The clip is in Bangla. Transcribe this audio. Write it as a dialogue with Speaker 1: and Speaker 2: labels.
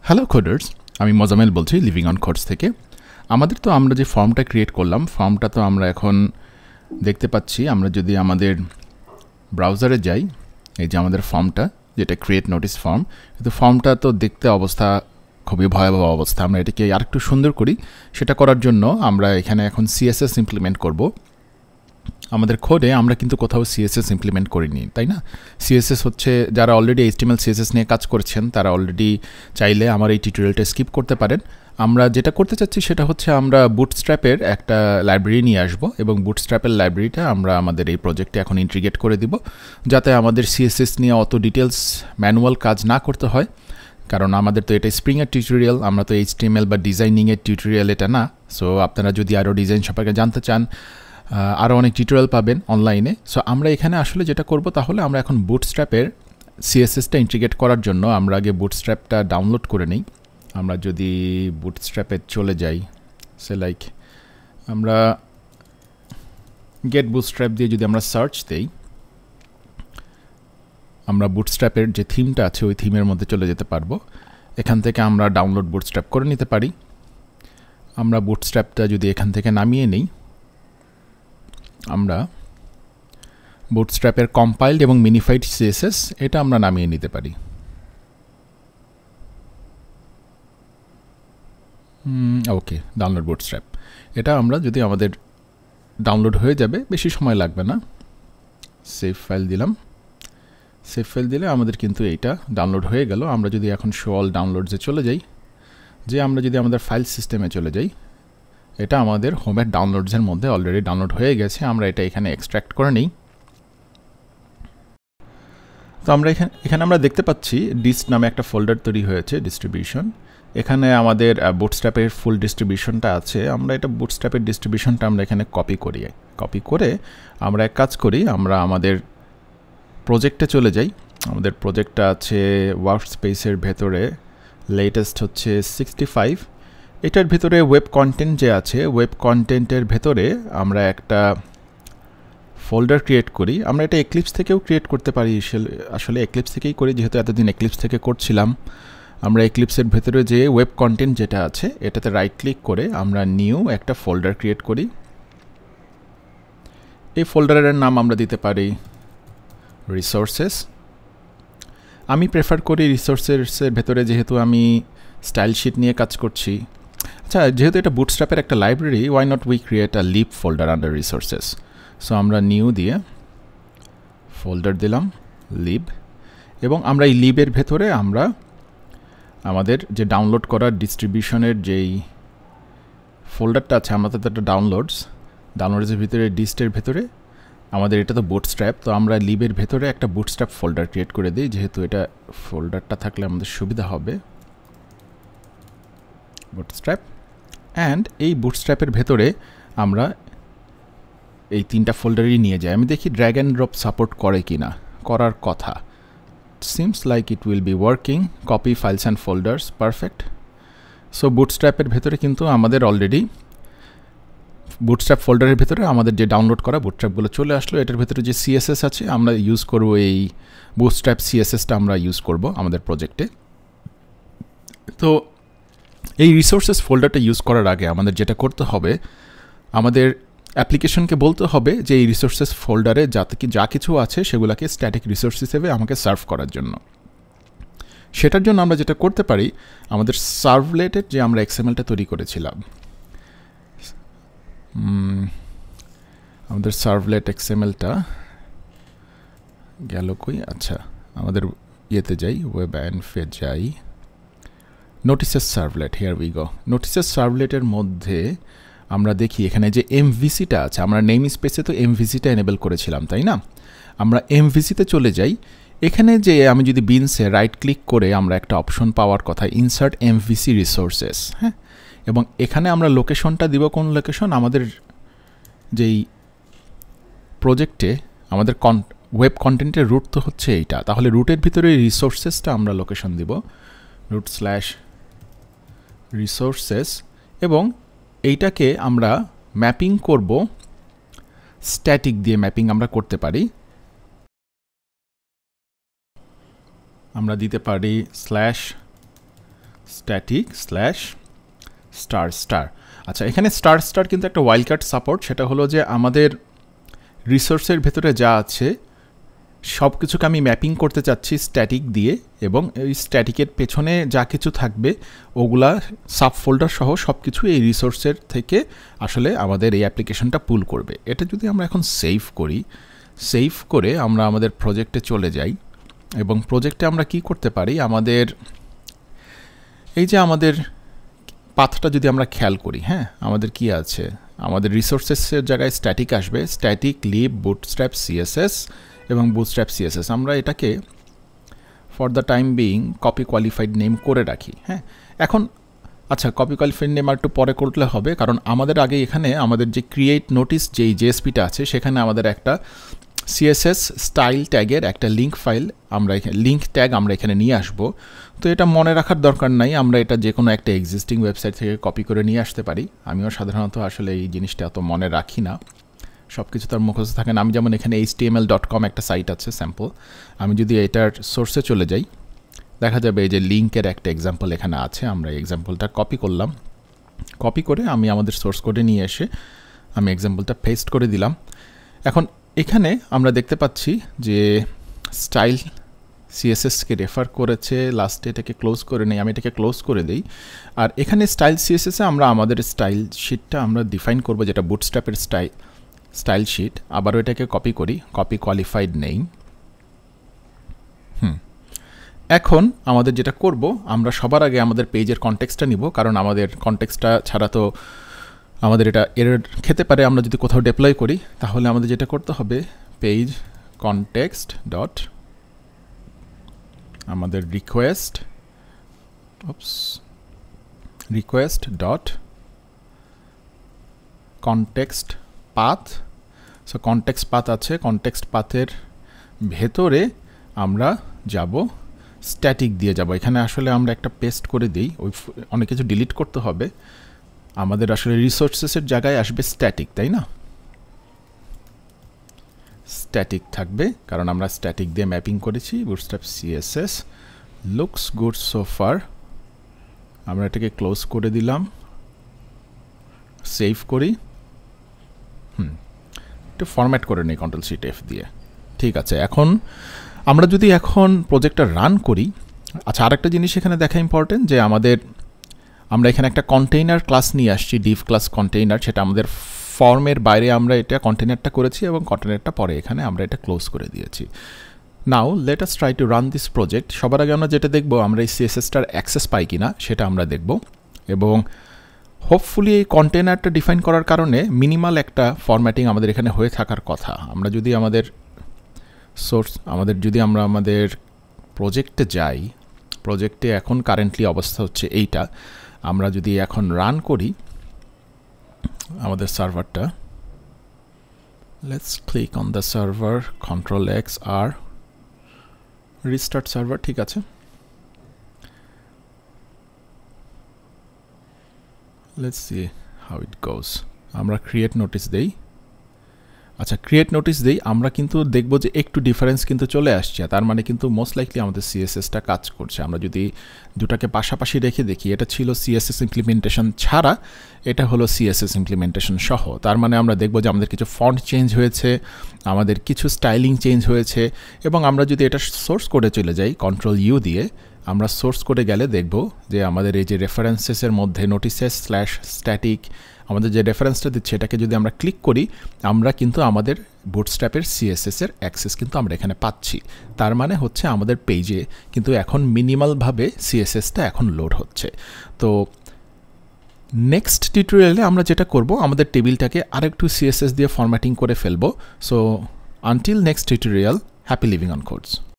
Speaker 1: হ্যালো কোডার্স, আমি মোজামেল বলছি লিভিং অন কোডস থেকে। আমরা যে ফর্মটা ক্রিয়েট করলাম, ফর্মটা তো আমরা এখন দেখতে পাচ্ছি। আমরা যদি আমাদের ব্রাউজারে যাই, এই যে আমাদের ফর্মটা, যেটা ক্রিয়েট নোটিস ফর্ম, কিন্তু ফর্মটা তো দেখতে অবস্থা খুবই ভয়াবহ অবস্থা। আমরা এটাকে আরেকটু সুন্দর করি। সেটা করার জন্য আমরা এখানে এখন সিএসএস ইমপ্লিমেন্ট করব। আমাদের কোডে আমরা কিন্তু কোথাও সিএসএস ইমপ্লিমেন্ট করিনি, তাই না? সিএসএস হচ্ছে, যারা অলরেডি এইচটিএমএল সিএসএস নিয়ে কাজ করছেন তারা অলরেডি চাইলে আমার এই টিউটোরিয়ালটা স্কিপ করতে পারেন। আমরা যেটা করতে চাচ্ছি সেটা হচ্ছে আমরা বুটস্ট্র্যাপের একটা লাইব্রেরি নিয়ে আসবো এবং বুটস্ট্র্যাপের লাইব্রেরিটা আমরা আমাদের এই প্রজেক্টে এখন ইন্টিগ্রেট করে দিব, যাতে আমাদের সিএসএস নিয়ে অত ডিটেলস ম্যানুয়াল কাজ না করতে হয়। কারণ আমাদের তো এটা স্প্রিংয়ের টিউটোরিয়াল, আমরা তো এইচটিএমএল বা ডিজাইনিংয়ের টিউটোরিয়াল এটা না। সো আপনারা যদি আরও ডিজাইন সম্পর্কে জানতে চান, আরও অনেক টিউটোরিয়াল পাবেন অনলাইনে। সো আমরা এখানে আসলে যেটা করব, তাহলে আমরা এখন বুটস্ট্র্যাপের সিএসএসটা ইন্টিগ্রেট করার জন্য আমরা আগে বুটস্ট্র্যাপটা ডাউনলোড করে নিই। আমরা যদি বুটস্ট্র্যাপে চলে যাই, সে লাইক আমরা গেট বুটস্ট্র্যাপ দিয়ে যদি আমরা সার্চ দেই, আমরা বুটস্ট্র্যাপের যে থিমটা আছে ওই থিমের মধ্যে চলে যেতে পারবো। এখান থেকে আমরা ডাউনলোড বুটস্ট্র্যাপ করে নিতে পারি। আমরা বুটস্ট্র্যাপটা যদি এখান থেকে নামিয়ে নিই, আমরা বুটস্ট্র্যাপের কম্পাইলড এবং মিনিফাইড সিএসএস এটা আমরা নামিয়ে নিতে পারি। ওকে, ডাউনলোড বুটস্ট্র্যাপ এটা আমরা যদি আমাদের ডাউনলোড হয়ে যাবে, বেশি সময় লাগবে না। সেভ ফাইল দিলাম। সেভ ফাইল দিলে আমাদের কিন্তু এইটা ডাউনলোড হয়ে গেল। আমরা যদি এখন শো অল ডাউনলোডসে চলে যাই, আমরা যদি আমাদের ফাইল সিস্টেমে চলে যাই, এটা আমাদের হোমের ডাউনলোডসের মধ্যে অলরেডি ডাউনলোড হয়ে গেছে। আমরা এটা এখানে এক্সট্র্যাক্ট করে নিই। তো আমরা এখানে আমরা দেখতে পাচ্ছি ডিস্ট নামে একটা ফোল্ডার তৈরি হয়েছে, ডিস্ট্রিবিউশন। এখানে আমাদের বুটস্ট্র্যাপের ফুল ডিস্ট্রিবিউশনটা আছে। আমরা এটা বুটস্ট্র্যাপের ডিস্ট্রিবিউশনটা আমরা এখানে কপি করে আমরা এক কাজ করি, আমরা আমাদের প্রজেক্টে চলে যাই। আমাদের প্রজেক্টটা আছে ওয়ার্ক স্পেসের ভেতরে, লেটেস্ট হচ্ছে 65। এটার ভিতরে ওয়েব কন্টেন্ট যে আছে, ওয়েব কন্টেন্টের ভেতরে আমরা একটা ফোল্ডার ক্রিয়েট করি। আমরা এটা এক্লিপস থেকেও ক্রিয়েট করতে পারি, আসলে এক্লিপস থেকেই করি, যেহেতু এতদিন এক্লিপস থেকে করছিলাম। আমরা এক্লিপসের ভেতরে যে ওয়েব কন্টেন্ট যেটা আছে এটাতে রাইট ক্লিক করে আমরা নিউ একটা ফোল্ডার ক্রিয়েট করি। এই ফোল্ডারের নাম আমরা দিতে পারি রিসোর্সেস। আমি প্রেফার করি রিসোর্সেসের ভেতরে, যেহেতু আমি স্টাইল শিট নিয়ে কাজ করছি। আচ্ছা, যেহেতু এটা বুটস্ট্র্যাপের একটা library, why not we create a lib folder under resources. So আমরা নিউ দিয়ে ফোল্ডার দিলাম লিব, এবং আমরা এই লিবের ভেতরে আমরা আমাদের যে ডাউনলোড করার ডিস্ট্রিবিউশনের যেই ফোল্ডারটা আছে, আমাদের একটা ডাউনলোডসের ভিতরে ডিস্টের ভেতরে আমাদের এটা তো বুটস্ট্র্যাপ, তো আমরা লিবের ভেতরে একটা বুটস্ট্র্যাপ ফোল্ডার ক্রিয়েট করে দিই, যেহেতু এটা ফোল্ডারটা থাকলে আমাদের সুবিধা হবে। বুটস্ট্র্যাপ, অ্যান্ড এই বুটস্ট্র্যাপের ভেতরে আমরা এই তিনটা ফোল্ডারই নিয়ে যাই। আমি দেখি ড্র্যাগ অ্যান্ড ড্রপ সাপোর্ট করে কি না, করার কথা। Seems like it will be working. Copy files and folders, perfect. So বুটস্ট্র্যাপের ভেতরে কিন্তু আমাদের অলরেডি বুটস্ট্র্যাপ ফোল্ডারের ভেতরে আমাদের যে ডাউনলোড করা বুটস্ট্র্যাপগুলো চলে আসলো। এটার ভেতরে যে সিএসএস আছে আমরা ইউজ করব, এই বুটস্ট্র্যাপ সিএসএসটা আমরা ইউজ করব আমাদের প্রজেক্টে। তো এই রিসোর্সেস ফোল্ডারটা ইউজ করার আগে আমাদের যেটা করতে হবে, আমাদের অ্যাপ্লিকেশনকে বলতে হবে যে এই রিসোর্সেস ফোল্ডারে যা কিছু আছে সেগুলোকে স্ট্যাটিক রিসোর্স হিসেবে আমাকে সার্ভ করার জন্য। সেটার জন্য আমরা যেটা করতে পারি, আমাদের সার্ভলেটের যে আমরা এক্সএমএলটা তৈরি করেছিলাম, আমাদের সার্ভলেট এক্সএমএলটা গেল কই? আচ্ছা, আমাদের ইয়েতে যাই, ওয়েব অ্যান্ডফে যাই, notices servlet, here we go. Notices সার্ভলেটের মধ্যে আমরা দেখি এখানে যে এমভিসিটা আছে, আমরা নেম স্পেসে তো এমভিসিটা এনেবল করেছিলাম, তাই না? আমরা এমভিসিতে চলে যাই। এখানে যে আমি যদি বিনসে রাইট ক্লিক করে আমরা একটা অপশন পাওয়ার কথা, ইনসার্ট এমভিসি রিসোর্সেস, হ্যাঁ, এবং এখানে আমরা লোকেশনটা দিব কোন লোকেশন, আমাদের যেই প্রজেক্টে আমাদের ওয়েব কন্টেন্টের রুট তো হচ্ছে এইটা, তাহলে রুটের ভিতরে রিসোর্সেসটা আমরা লোকেশন দিব root/resources, এবং এইটাকে আমরা ম্যাপিং করব, স্ট্যাটিক দিয়ে ম্যাপিং আমরা করতে পারি। আমরা দিতে পারি স্ট্যাটিক স্ল্যাশ স্টার স্টার। আচ্ছা, এখানে স্টার স্টার কিন্তু একটা ওয়াইল্ডকার্ড সাপোর্ট, সেটা হলো যে আমাদের রিসোর্সের ভেতরে যা আছে সব কিছুকে আমি ম্যাপিং করতে চাচ্ছি স্ট্যাটিক দিয়ে, এবং এই স্ট্যাটিকের পেছনে যা কিছু থাকবে ওগুলা সাব ফোল্ডার সহ সব কিছু এই রিসোর্সের থেকে আসলে আমাদের এই অ্যাপ্লিকেশনটা পুল করবে। এটা যদি আমরা এখন সেভ করি, সেভ করে আমরা আমাদের প্রজেক্টে চলে যাই, এবং প্রজেক্টে আমরা কি করতে পারি, আমাদের এই যে আমাদের পাথটা যদি আমরা খেয়াল করি, হ্যাঁ, আমাদের কি আছে, আমাদের রিসোর্সেসের জায়গায় স্ট্যাটিক আসবে, স্ট্যাটিক লিব বুটস্ট্র্যাপ সিএসএস এবং বুটস্ট্র্যাপ সিএসএস। আমরা এটাকে for the time being copy qualified name করে রাখি। হ্যাঁ, এখন আচ্ছা, কপি কোয়ালিফাইড নেম আর একটু পরে করলে হবে, কারণ আমাদের আগে এখানে আমাদের যে ক্রিয়েট নোটিস যেই জেএসপিটা আছে সেখানে আমাদের একটা সিএসএস স্টাইল ট্যাগের একটা লিঙ্ক ফাইল আমরা লিঙ্ক ট্যাগ আমরা এখানে নিয়ে আসব। তো এটা মনে রাখার দরকার নাই, আমরা এটা যে কোনো একটা এক্সিস্টিং ওয়েবসাইট থেকে কপি করে নিয়ে আসতে পারি। আমিও সাধারণত আসলে এই জিনিসটা এত মনে রাখি না, সব কিছু তার মুখস্থ থাকে না। আমি যেমন এখানে html.com একটা সাইট আছে স্যাম্পল, আমি যদি এটার সোর্সে চলে যাই দেখা যাবে এই যে লিঙ্কের একটা এক্সাম্পল এখানে আছে। আমরা এই এক্সাম্পলটা কপি করলাম, কপি করে আমি আমাদের সোর্স কোডে নিয়ে এসে আমি এক্সাম্পলটা পেস্ট করে দিলাম। এখন এখানে আমরা দেখতে পাচ্ছি যে স্টাইল সিএসএসকে রেফার করেছে, লাস্টে এটাকে ক্লোজ করে নেই, আমি এটাকে ক্লোজ করে দিই। আর এখানে স্টাইল সিএসএসে আমরা আমাদের স্টাইল শিটটা আমরা ডিফাইন করব, যেটা বুটস্ট্র্যাপের স্টাইল শিট। আবারও এটাকে কপি করি, কপি কোয়ালিফাইড নেম। এখন আমাদের যেটা করব, আমরা সবার আগে আমাদের পেজের কনটেক্সটটা নিব, কারণ আমাদের কনটেক্সটটা ছাড়া তো আমাদের এটা এরর খেতে পারে আমরা যদি কোথাও ডিপ্লয় করি। তাহলে আমাদের যেটা করতে হবে, পেজ কনটেক্সট ডট আমাদের request dot context path. So context path আছে, কনটেক্সট পাথের ভেতরে আমরা যাব স্ট্যাটিক দিয়ে যাব। এখানে আসলে আমরা একটা পেস্ট করে দিই, ওই অনেক কিছু ডিলিট করতে হবে। আমাদের আসলে রিসোর্সেসের জায়গায় আসবে স্ট্যাটিক, তাই না? স্ট্যাটিক থাকবে কারণ আমরা স্ট্যাটিক দিয়ে ম্যাপিং করেছি। Bootstrap CSS looks good so far. আমরা এটাকে ক্লোজ করে দিলাম, সেভ করি, একটু ফরম্যাট করে নিই Ctrl+C+F দিয়ে। ঠিক আছে, এখন আমরা যদি এখন প্রজেক্টটা রান করি, আচ্ছা আরেকটা জিনিস এখানে দেখা ইম্পর্টেন্ট, যে আমরা এখানে একটা কন্টেইনার ক্লাস নিয়ে আসছি, ডিভ ক্লাস কন্টেইনার, সেটা আমাদের ফর্মের বাইরে আমরা এটা কন্টেইনারটা করেছি এবং কন্টেইনারটা পরে এখানে আমরা এটা ক্লোজ করে দিয়েছি। Now let us try to run this project. সবার আগে আমরা যেটা দেখব, আমরা এই সিএসএসটার অ্যাক্সেস পাই কিনা সেটা আমরা দেখব, এবং হোপফুলি এই কন্টেইনারটা ডিফাইন করার কারণে মিনিমাল একটা ফরম্যাটিং আমাদের এখানে হয়ে থাকার কথা। আমরা যদি আমাদের আমরা আমাদের প্রজেক্টে যাই, প্রজেক্টে এখন কারেন্টলি অবস্থা হচ্ছে এইটা। আমরা যদি এখন রান করি আমাদের সার্ভারটা, let's click on the server, Ctrl+X+R, restart server. ঠিক আছে, let's see how it goes. আমরা ক্রিয়েট নোটিস দেই। আচ্ছা, ক্রিয়েট নোটিস দেই, আমরা কিন্তু দেখব যে একটু ডিফারেন্স কিন্তু চলে আসছে। তার মানে কিন্তু মোস্ট লাইকলি আমাদের সিএসএসটা কাজ করছে। আমরা যদি দুটাকে পাশাপাশি রেখে দেখি, এটা ছিল সিএসএস ইমপ্লিমেন্টেশন ছাড়া, এটা হলো সিএসএস ইমপ্লিমেন্টেশন সহ। তার মানে আমরা দেখব যে আমাদের কিছু ফন্ট চেঞ্জ হয়েছে, আমাদের কিছু স্টাইলিং চেঞ্জ হয়েছে। এবং আমরা যদি এটা সোর্স কোডে চলে যাই Ctrl+U দিয়ে, আমরা সোর্স কোডে গেলে দেখব যে আমাদের এই যে রেফারেন্সেসের মধ্যে নোটিসেস স্ল্যাশ স্ট্যাটিক আমাদের যে রেফারেন্সটা দিচ্ছে, এটাকে যদি আমরা ক্লিক করি, আমরা কিন্তু আমাদের বুটস্ট্র্যাপের সিএসএসের অ্যাক্সেস কিন্তু আমরা এখানে পাচ্ছি। তার মানে হচ্ছে আমাদের পেজে কিন্তু এখন মিনিমালভাবে সিএসএসটা এখন লোড হচ্ছে। তো নেক্সট টিউটোরিয়ালে আমরা যেটা করব, আমাদের টেবিলটাকে আরেকটু সিএসএস দিয়ে ফরম্যাটিং করে ফেলবো। So until next tutorial, happy living on codes.